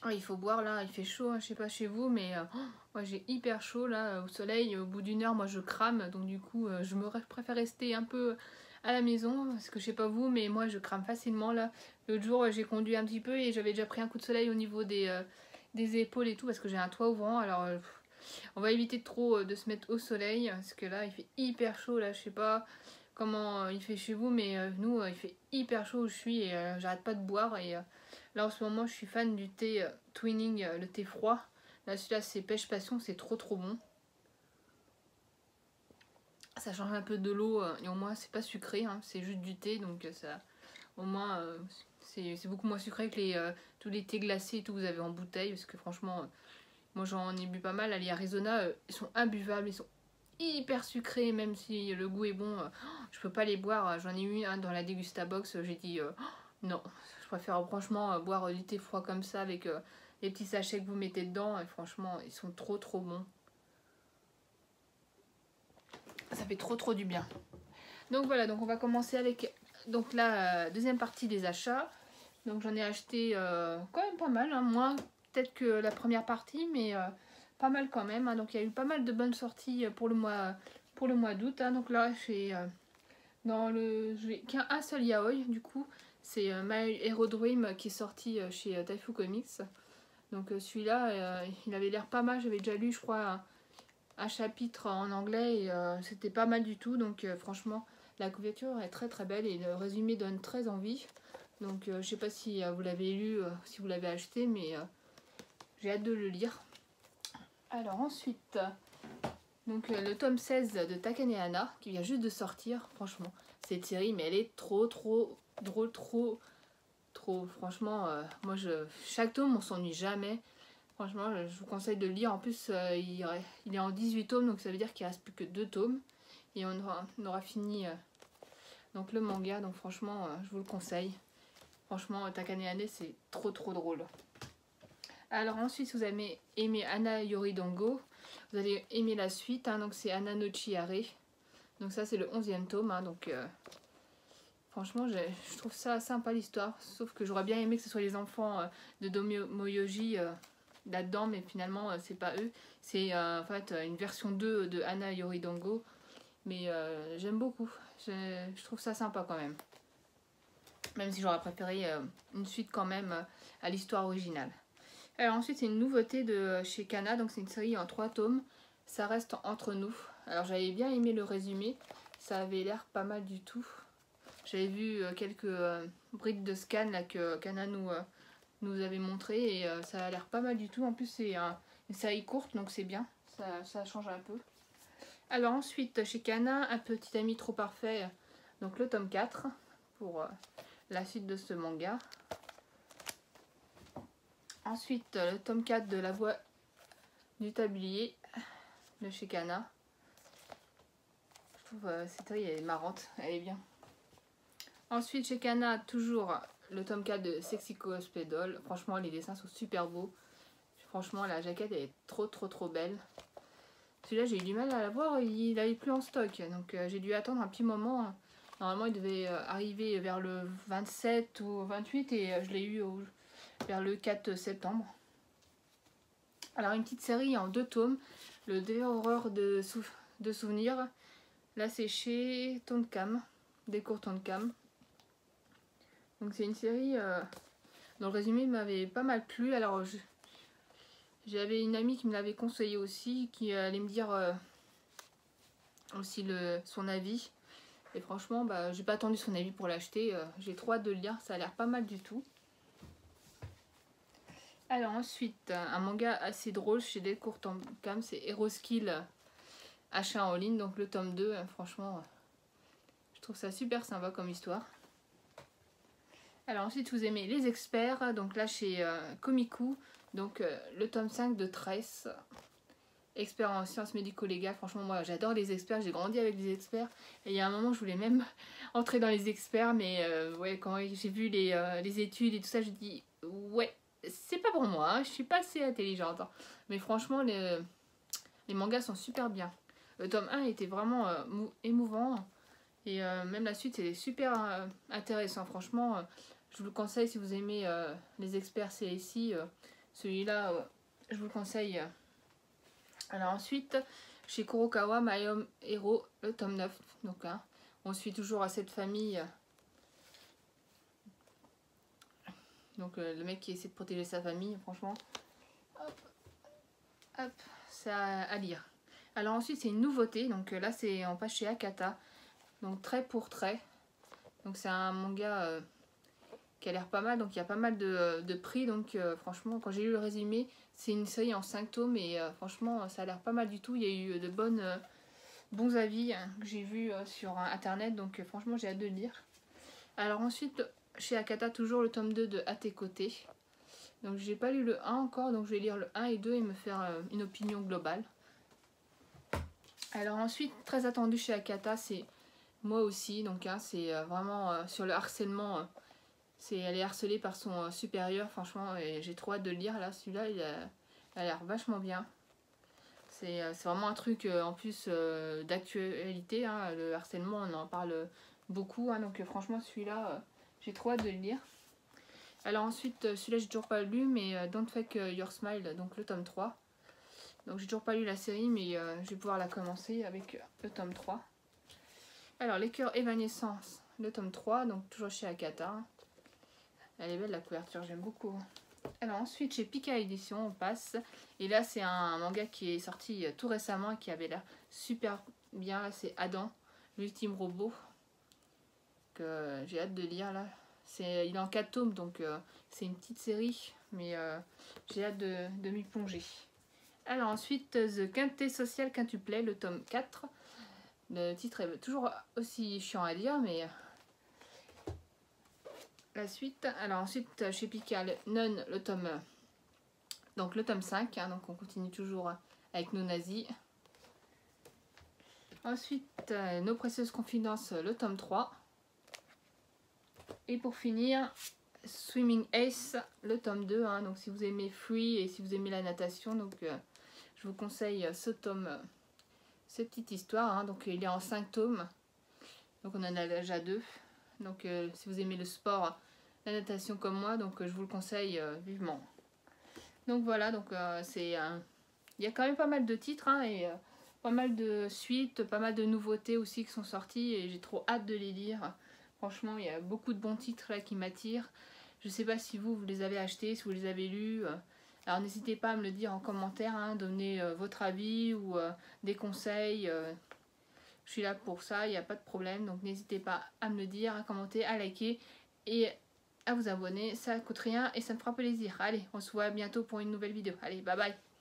Oh, il faut boire là, il fait chaud, hein, je sais pas chez vous, mais moi j'ai hyper chaud là au soleil. Au bout d'une heure, moi je crame, donc du coup préfère rester un peu à la maison parce que je sais pas vous, mais moi je crame facilement là. L'autre jour j'ai conduit un petit peu et j'avais déjà pris un coup de soleil au niveau des épaules et tout parce que j'ai un toit ouvrant. Alors on va éviter trop de se mettre au soleil parce que là il fait hyper chaud là, je sais pas comment il fait chez vous, mais nous il fait hyper chaud où je suis et j'arrête pas de boire et là en ce moment je suis fan du thé Twinning, le thé froid. Là celui-là c'est pêche passion, c'est trop trop bon. Ça change un peu de l'eau et au moins c'est pas sucré, hein, c'est juste du thé donc ça au moins c'est beaucoup moins sucré que tous les thés glacés et tout que vous avez en bouteille parce que franchement moi j'en ai bu pas mal. Les Arizona ils sont imbuvables, ils sont hyper sucrés même si le goût est bon. Je peux pas les boire, j'en ai eu un dans la Degustabox, j'ai dit non, je préfère franchement boire du thé froid comme ça avec les petits sachets que vous mettez dedans et franchement ils sont trop trop bons. Ça fait trop trop du bien. Donc voilà, donc on va commencer avec donc la deuxième partie des achats. Donc j'en ai acheté quand même pas mal, hein, moins peut-être que la première partie, mais pas mal quand même. Hein. Donc il y a eu pas mal de bonnes sorties pour le mois d'août. Hein. Donc là j'ai qu'un seul yaoi du coup. C'est My Hero Dream qui est sorti chez Taifu Comics. Donc celui-là, il avait l'air pas mal. J'avais déjà lu, je crois, un chapitre en anglais et c'était pas mal du tout. Donc franchement, la couverture est très très belle et le résumé donne très envie. Donc je sais pas si vous l'avez lu, si vous l'avez acheté, mais j'ai hâte de le lire. Alors ensuite, donc le tome 16 de Takanehana qui vient juste de sortir. Franchement, cette série, mais elle est trop trop drôle, trop. Franchement, chaque tome on s'ennuie jamais. Franchement, je vous conseille de le lire. En plus, il est en 18 tomes, donc ça veut dire qu'il ne reste plus que 2 tomes. Et on aura fini donc le manga. Donc franchement, je vous le conseille. Franchement, Takanehane, c'est trop trop drôle. Alors ensuite, si vous avez aimé Anna Yoridango, vous allez aimer la suite. Hein, donc c'est Anna no Chihare. Donc ça, c'est le 11e tome. Hein, donc franchement, je trouve ça sympa l'histoire. Sauf que j'aurais bien aimé que ce soit les enfants de Domoyoji là-dedans, mais finalement c'est pas eux, c'est en fait une version 2 de Anna Yoridango, mais j'aime beaucoup, je trouve ça sympa quand même si j'aurais préféré une suite quand même à l'histoire originale. Alors ensuite c'est une nouveauté de chez Kana, donc c'est une série en 3 tomes, ça reste entre nous. Alors j'avais bien aimé le résumé, ça avait l'air pas mal du tout. J'avais vu quelques brides de scan là, que Kana nous avait montré et ça a l'air pas mal du tout. En plus c'est une série courte donc c'est bien, ça change un peu. Alors ensuite chez Kana, un petit ami trop parfait, donc le tome 4 pour la suite de ce manga. Ensuite le tome 4 de La Voix du tablier de chez Kana. Je trouve cette série elle est marrante, elle est bien. Ensuite chez Kana toujours le tome 4 de Sexy Cosplay Doll. Franchement les dessins sont super beaux. Franchement la jaquette elle est trop trop trop belle. Celui-là j'ai eu du mal à l'avoir, il n'avait plus en stock. Donc j'ai dû attendre un petit moment. Normalement il devait arriver vers le 27 ou 28 et je l'ai eu vers le 4 septembre. Alors une petite série en 2 tomes. Le dévoreur de souvenirs. Là c'est chez Tonkam. Décours Tonkam. Donc c'est une série dont le résumé m'avait pas mal plu. Alors j'avais une amie qui me l'avait conseillé aussi, qui allait me dire aussi son avis. Et franchement, bah, j'ai pas attendu son avis pour l'acheter. J'ai trop hâte de le lire, ça a l'air pas mal du tout. Alors ensuite, un manga assez drôle chez Delcourt Tonkam, c'est Heroskill achat en ligne, donc le tome 2. Franchement, je trouve ça super sympa comme histoire. Alors ensuite, vous aimez les experts, donc là chez Komiku, donc le tome 5 de Tress, expert en sciences médico-légales. Franchement, moi j'adore les experts, j'ai grandi avec des experts, et il y a un moment je voulais même entrer dans les experts, mais ouais, quand j'ai vu les études et tout ça, je dis ouais, c'est pas pour moi, hein, je suis pas assez intelligente. Hein. Mais franchement, les mangas sont super bien. Le tome 1 était vraiment émouvant, et même la suite c'est super intéressant, franchement. Je vous le conseille si vous aimez les experts CSI, Celui-là, je vous le conseille. Alors ensuite, chez Kurokawa, My Home Hero, le tome 9. Donc on suit toujours à cette famille. Donc le mec qui essaie de protéger sa famille, franchement. Hop, hop, c'est à lire. Alors ensuite, c'est une nouveauté. Donc là, c'est en page chez Akata. Donc trait pour trait. Donc c'est un manga qui a l'air pas mal. Donc il y a pas mal de prix. Donc franchement, quand j'ai lu le résumé, c'est une série en 5 tomes. Et franchement, ça a l'air pas mal du tout. Il y a eu de bons avis que j'ai vus sur internet. Donc franchement, j'ai hâte de le lire. Alors ensuite, chez Akata, toujours le tome 2 de À tes côtés. Donc j'ai pas lu le 1 encore. Donc je vais lire le 1 et 2 et me faire une opinion globale. Alors ensuite, très attendu chez Akata, c'est moi aussi. Donc c'est vraiment sur le harcèlement. Elle est harcelée par son supérieur, franchement, et j'ai trop hâte de le lire. Là, celui-là, il a l'air vachement bien. C'est vraiment un truc en plus d'actualité. Hein, le harcèlement, on en parle beaucoup. Hein, donc franchement, celui-là, j'ai trop hâte de le lire. Alors ensuite, celui-là, j'ai toujours pas lu, mais Don't Fake Your Smile, donc le tome 3. Donc j'ai toujours pas lu la série, mais je vais pouvoir la commencer avec le tome 3. Alors, Les Cœurs Évanescence, le tome 3, donc toujours chez Akata. Elle est belle la couverture, j'aime beaucoup. Alors ensuite, chez Pika Édition, on passe. Et là, c'est un manga qui est sorti tout récemment et qui avait l'air super bien. Là, c'est Adam, l'ultime robot, que j'ai hâte de lire là. Il est en 4 tomes, donc c'est une petite série, mais j'ai hâte de m'y plonger. Alors ensuite, The Quintet Social Quintuplet, le tome 4. Le titre est toujours aussi chiant à lire, mais la suite. Alors ensuite, chez Pika, Nun, le tome 5, hein, donc on continue toujours avec nos nazis. Ensuite, Nos précieuses confidences, le tome 3. Et pour finir, Swimming Ace, le tome 2. Hein, donc si vous aimez Free et si vous aimez la natation, donc je vous conseille ce tome, cette petite histoire. Hein, donc il est en 5 tomes. Donc on en a déjà 2. Donc si vous aimez le sport, la natation comme moi, donc je vous le conseille vivement. Donc voilà, donc il y a quand même pas mal de titres hein, et pas mal de suites, pas mal de nouveautés aussi qui sont sorties et j'ai trop hâte de les lire. Franchement, il y a beaucoup de bons titres là qui m'attirent. Je sais pas si vous les avez achetés, si vous les avez lus. Alors n'hésitez pas à me le dire en commentaire, hein, donner votre avis ou des conseils. Je suis là pour ça, il n'y a pas de problème. Donc n'hésitez pas à me le dire, à commenter, à liker et à vous abonner. Ça ne coûte rien et ça me fera plaisir. Allez, on se voit bientôt pour une nouvelle vidéo. Allez, bye bye.